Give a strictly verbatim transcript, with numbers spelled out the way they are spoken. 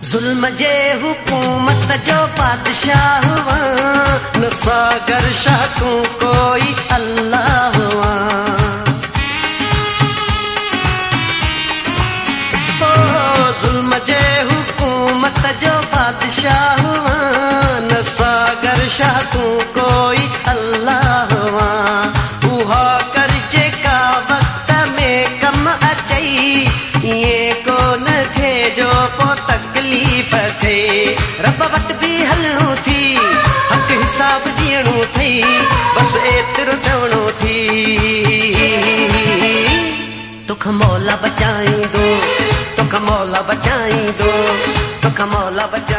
ज़ुल्म जे हुकूमत जो बादशाह हुआ, न सागर शाह तू कोई अल्लाह हुआ। ओ ज़ुल्म जे हुकूमत जो बादशाह हुआ, न सागर शाह तू कोई अल्लाह हुआ। उहा कर जेका वक्त में कम अचई, ये को न थे जो पो तकलीफ़ थे। रब वट भी हलणो थी, हक़ हिसाब ॾियणो थी, बस एतिरो चवणो थी। तोख मौला बचाईंदो, तोख मौला बचाईंदो, तोख मौला बचा